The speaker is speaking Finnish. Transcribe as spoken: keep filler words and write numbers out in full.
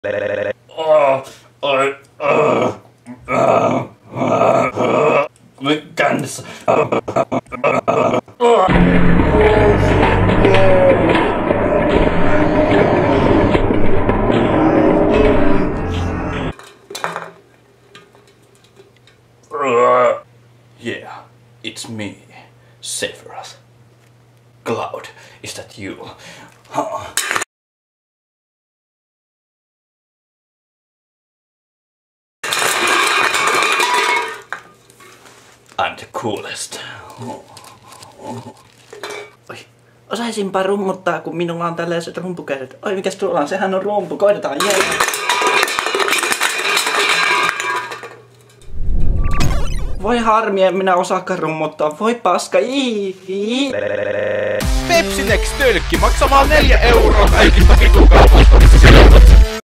Oh, oi, oh, oh, oh, kännissä. Yeah, it's me, Severus. Cloud, is that you? Huh. I'm the coolest. Oi, osaisinpa rummuttaa, kun minulla on tällaiset rumpukädet. Oi, mikäs tuolla on? Sehän on rumpu. Koitetaan, jee! Yeah. Voi harmi, en minä osaakaan rummuttaa. Voi paska. Ii. Pepsi Next tölkki maksaa vaan neljä euroa kaikista vitukaupasta.